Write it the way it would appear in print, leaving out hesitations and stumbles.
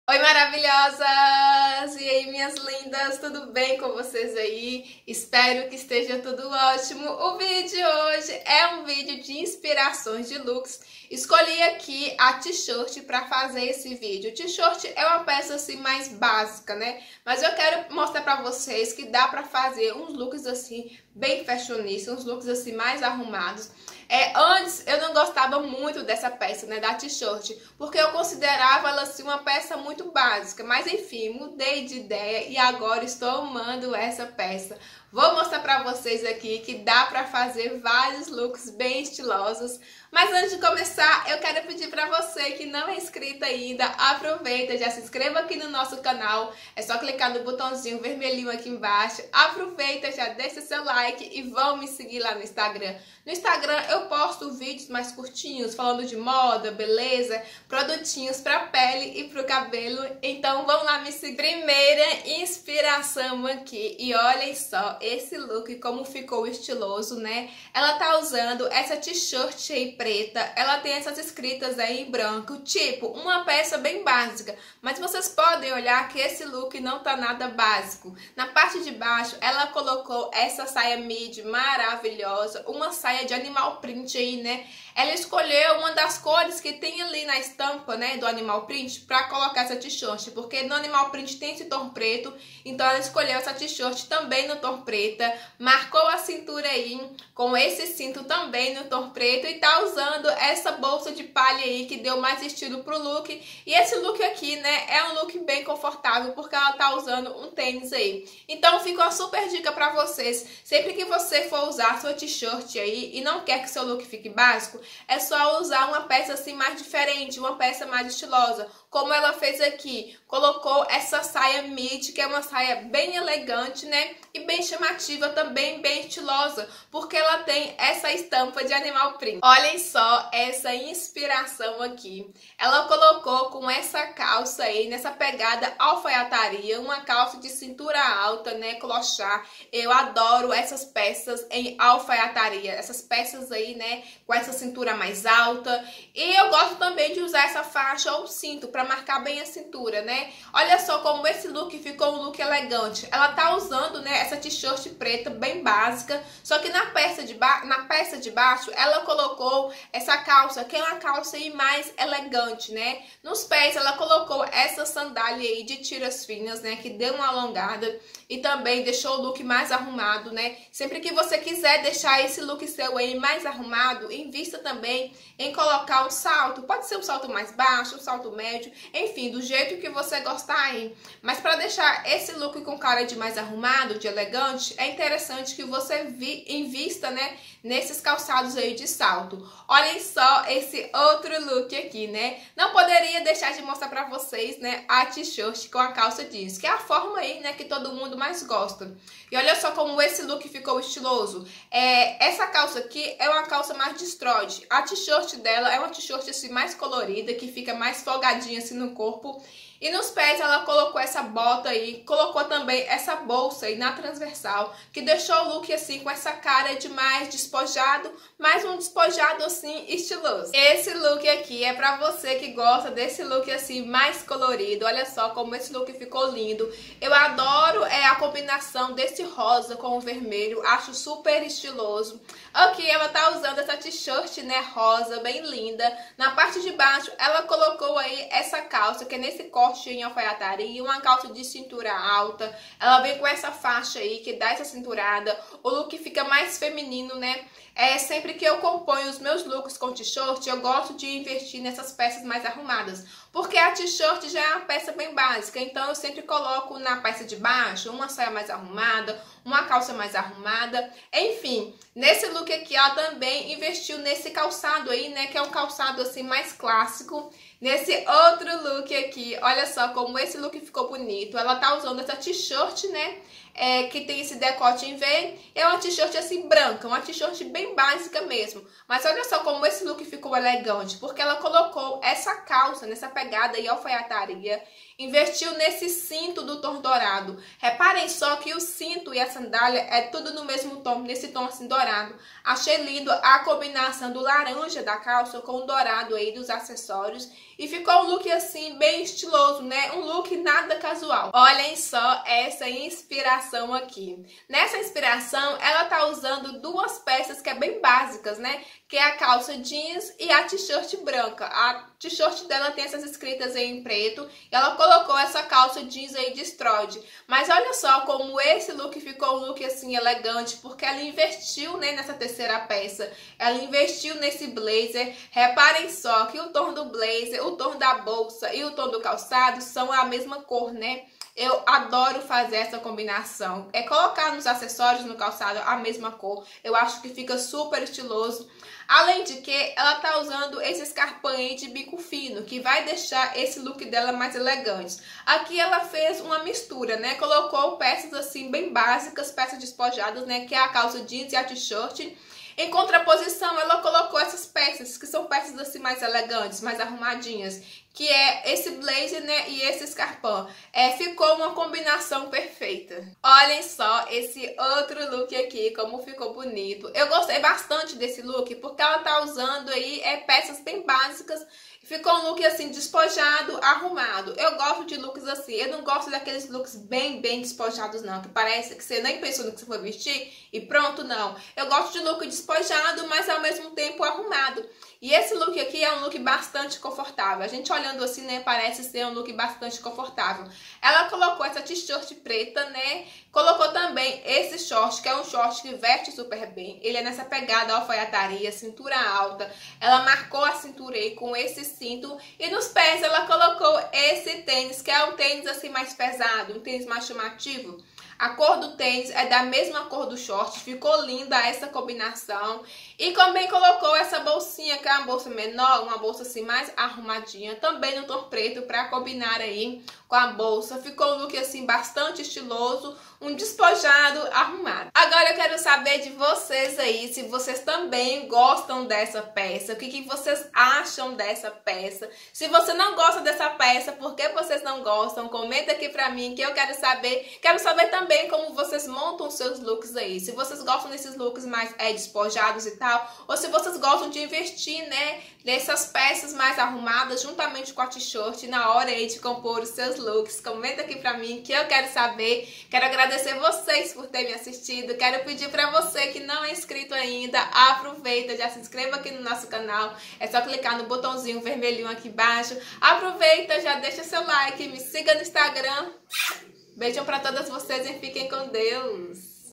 Oi, maravilhosas! E aí, minhas lindas, tudo bem com vocês aí? Espero que esteja tudo ótimo. O vídeo de hoje é um vídeo de inspirações de looks. Escolhi aqui a t-shirt para fazer esse vídeo. T-shirt é uma peça assim mais básica, né? Mas eu quero mostrar para vocês que dá para fazer uns looks assim bem fashionistas, uns looks assim mais arrumados. Antes eu não gostava muito dessa peça, né, da t-shirt, porque eu considerava ela assim uma peça muito básica, mas enfim, mudei de ideia e agora estou amando essa peça. Vou mostrar pra vocês aqui que dá pra fazer vários looks bem estilosos. Mas antes de começar, eu quero pedir pra você que não é inscrito ainda, aproveita, já se inscreva aqui no nosso canal. É só clicar no botãozinho vermelhinho aqui embaixo. Aproveita, já deixa seu like e vão me seguir lá no Instagram. No Instagram eu posto vídeos mais curtinhos, falando de moda, beleza, produtinhos pra pele e pro cabelo. Então vão lá me seguir. Primeira inspiração aqui. E olhem só esse look como ficou estiloso, né? Ela tá usando essa t-shirt aí preta, ela tem essas escritas aí em branco, tipo uma peça bem básica, mas vocês podem olhar que esse look não tá nada básico. Na parte de baixo ela colocou essa saia midi maravilhosa, uma saia de animal print aí, né? Ela escolheu uma das cores que tem ali na estampa, né, do animal print para colocar essa t-shirt, porque no animal print tem esse tom preto, então ela escolheu essa t-shirt também no tom preta, marcou a cintura aí com esse cinto também no tom preto e tá usando essa bolsa de palha aí que deu mais estilo pro look. E esse look aqui, né, é um look bem confortável porque ela tá usando um tênis aí. Então fica uma super dica pra vocês, sempre que você for usar sua t-shirt aí e não quer que seu look fique básico, é só usar uma peça assim mais diferente, uma peça mais estilosa, como ela fez aqui. Colocou essa saia midi, que é uma saia bem elegante, né? E bem chamativa também, bem estilosa, porque ela tem essa estampa de animal print. Olhem só essa inspiração aqui. Ela colocou com essa calça aí, nessa pegada alfaiataria, uma calça de cintura alta, né? Clochard. Eu adoro essas peças em alfaiataria, essas peças aí, né? Com essa cintura mais alta. E eu gosto também de usar essa faixa ou cinto para marcar bem a cintura, né? Olha só como esse look ficou um look elegante. Ela tá usando, né, essa t-shirt preta bem básica, só que na peça de baixo ela colocou essa calça, que é uma calça aí mais elegante, né? Nos pés ela colocou essa sandália aí de tiras finas, né, que deu uma alongada e também deixou o look mais arrumado, né? Sempre que você quiser deixar esse look seu aí mais arrumado, invista também em colocar um salto. Pode ser um salto mais baixo, um salto médio, enfim, do jeito que você gostar aí. Mas para deixar esse look com cara de mais arrumado, de elegante, é interessante que você invista, né, nesses calçados aí de salto. Olhem só esse outro look aqui, né? Não poderia deixar de mostrar para vocês, né, a t-shirt com a calça jeans, que é a forma aí, né, que todo mundo mais gosta. E olha só como esse look ficou estiloso. Essa calça aqui é uma calça mais destroide. A t-shirt dela é uma t-shirt assim mais colorida, que fica mais folgadinha assim no corpo. E nos pés ela colocou essa bota aí, colocou também essa bolsa aí na transversal, que deixou o look assim com essa cara de mais despojado, mas um despojado assim estiloso. Esse look aqui é pra você que gosta desse look assim mais colorido. Olha só como esse look ficou lindo. Eu adoro a combinação desse rosa com o vermelho, acho super estiloso. Aqui ela tá usando essa t-shirt, né, rosa, bem linda. Na parte de baixo ela colocou aí essa calça, que é nesse corte em alfaiataria, uma calça de cintura alta. Ela vem com essa faixa aí que dá essa cinturada. O look fica mais feminino, né? Sempre que eu componho os meus looks com t-shirt, eu gosto de investir nessas peças mais arrumadas, porque a t-shirt já é uma peça bem básica, então eu sempre coloco na peça de baixo uma saia mais arrumada, uma calça mais arrumada, enfim. Nesse look aqui ela também investiu nesse calçado aí, né, que é um calçado assim mais clássico. Nesse outro look aqui, olha só como esse look ficou bonito. Ela tá usando essa t-shirt, né, que tem esse decote em V. É uma t-shirt assim branca, uma t-shirt bem básica mesmo. Mas olha só como esse look ficou elegante, porque ela colocou essa calça nessa pegada e alfaiataria, investiu nesse cinto do tom dourado. Reparem só que o cinto e a sandália é tudo no mesmo tom, nesse tom assim dourado. Achei lindo a combinação do laranja da calça com o dourado aí dos acessórios. E ficou um look assim bem estiloso, né? Um look nada casual. Olhem só essa inspiração aqui. Nessa inspiração, ela tá usando duas peças que é bem básicas, né? Que é a calça jeans e a t-shirt branca. A t-shirt dela tem essas escritas aí em preto. E ela colocou essa calça jeans aí destroyed. Mas olha só como esse look ficou um look assim elegante, porque ela investiu, né, nessa terceira peça. Ela investiu nesse blazer. Reparem só que o tom do blazer, o tom da bolsa e o tom do calçado são a mesma cor, né? Eu adoro fazer essa combinação. É colocar nos acessórios, no calçado, a mesma cor. Eu acho que fica super estiloso. Além de que ela tá usando esse escarpão aí de bico fino, que vai deixar esse look dela mais elegante. Aqui ela fez uma mistura, né? Colocou peças assim bem básicas, peças despojadas, né? Que é a calça jeans e a t-shirt. Em contraposição, ela colocou essas peças, que são peças assim mais elegantes, mais arrumadinhas, que é esse blazer, né, e esse escarpão. Ficou uma combinação perfeita. Olhem só esse outro look aqui, como ficou bonito. Eu gostei bastante desse look, porque ela tá usando aí peças bem básicas. Ficou um look assim, despojado, arrumado. Eu gosto de looks assim. Eu não gosto daqueles looks bem despojados, não. Que parece que você nem pensou no que você foi vestir e pronto, não. Eu gosto de look despojado, mas ao mesmo tempo arrumado. E esse look aqui é um look bastante confortável. A gente olhando assim, né, parece ser um look bastante confortável. Ela colocou essa t-shirt preta, né? Colocou também esse short, que é um short que veste super bem. Ele é nessa pegada alfaiataria, cintura alta. Ela marcou a cintura aí com esse cinto. E nos pés ela colocou esse tênis, que é um tênis assim mais pesado, um tênis mais chamativo. A cor do tênis é da mesma cor do short, ficou linda essa combinação. E também colocou essa bolsinha, que é uma bolsa menor, uma bolsa assim mais arrumadinha, também no tom preto, para combinar aí com a bolsa. Ficou um look assim bastante estiloso, um despojado arrumado. Agora eu quero saber de vocês aí, se vocês também gostam dessa peça, o que vocês acham dessa peça. Se você não gosta dessa peça, por que vocês não gostam? Comenta aqui pra mim que eu quero saber. Quero saber também como vocês montam os seus looks aí. Se vocês gostam desses looks mais despojados e tal, ou se vocês gostam de investir, né, nessas peças mais arrumadas juntamente com a t-shirt na hora aí de compor os seus looks. Comenta aqui pra mim que eu quero saber. Quero agradecer vocês por terem me assistido. Quero pedir pra você que não é inscrito ainda, aproveita, já se inscreva aqui no nosso canal. É só clicar no botãozinho vermelhinho aqui embaixo. Aproveita, já deixa seu like, me siga no Instagram. Beijão pra todas vocês e fiquem com Deus.